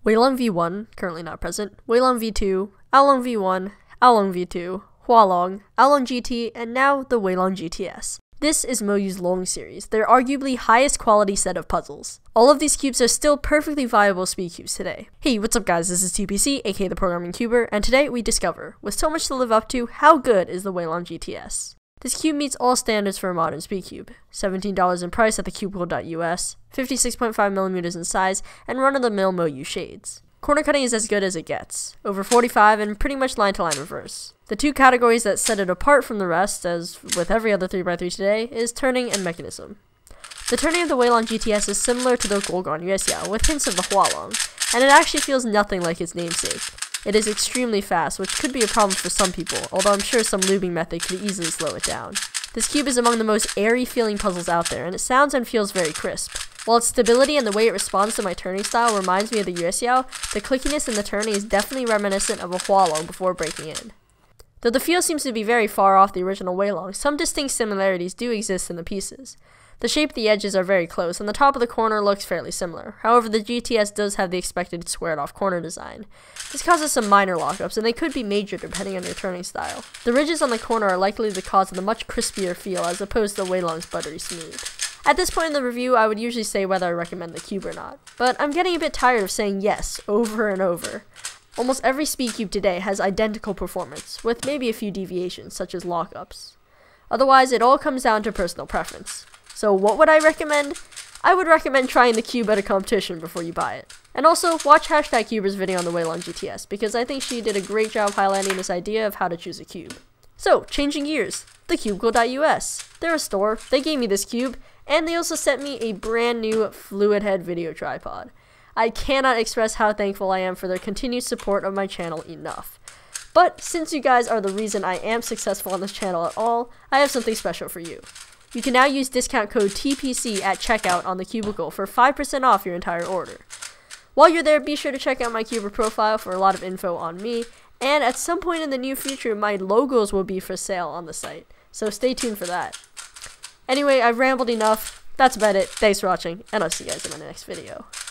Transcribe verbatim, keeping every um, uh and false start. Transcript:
Weilong V one, currently not present, Weilong V two, Aolong V one, Aolong V two, Hualong, Aolong G T, and now the Weilong G T S. This is Moyu's Long series, their arguably highest quality set of puzzles. All of these cubes are still perfectly viable speed cubes today. Hey, what's up guys, this is T P C, aka the Programming Cuber, and today we discover, with so much to live up to, how good is the Weilong G T S. This cube meets all standards for a modern speed cube. seventeen dollars in price at the cubicle dot U S, fifty-six point five millimeters in size, and run-of-the-mill Moyu shades. Corner cutting is as good as it gets, over forty-five and pretty much line-to-line reverse. The two categories that set it apart from the rest, as with every other three by three today, is turning and mechanism. The turning of the Weilong G T S is similar to the Golgon Yuexiao, with hints of the Hualong, and it actually feels nothing like its namesake. It is extremely fast, which could be a problem for some people, although I'm sure some lubing method could easily slow it down. This cube is among the most airy feeling puzzles out there, and it sounds and feels very crisp. While its stability and the way it responds to my turning style reminds me of the Yuexiao, the clickiness in the turning is definitely reminiscent of a Hualong before breaking in. Though the feel seems to be very far off the original Weilong, some distinct similarities do exist in the pieces. The shape of the edges are very close, and the top of the corner looks fairly similar. However, the G T S does have the expected squared-off corner design. This causes some minor lockups, and they could be major depending on your turning style. The ridges on the corner are likely the cause of the much crispier feel as opposed to the Weilong's buttery smooth. At this point in the review, I would usually say whether I recommend the cube or not, but I'm getting a bit tired of saying yes over and over. Almost every speed cube today has identical performance, with maybe a few deviations, such as lockups. Otherwise, it all comes down to personal preference. So what would I recommend? I would recommend trying the cube at a competition before you buy it. And also, watch Hashtag Cuber's video on the Weilong G T S, because I think she did a great job highlighting this idea of how to choose a cube. So, changing gears, the cubicle dot U S. They're a store, they gave me this cube, and they also sent me a brand new fluid head video tripod. I cannot express how thankful I am for their continued support of my channel enough. But since you guys are the reason I am successful on this channel at all, I have something special for you. You can now use discount code T P C at checkout on the Cubicle for five percent off your entire order. While you're there, be sure to check out my Cuber profile for a lot of info on me, and at some point in the near future, my logos will be for sale on the site, so stay tuned for that. Anyway, I've rambled enough. That's about it. Thanks for watching, and I'll see you guys in my next video.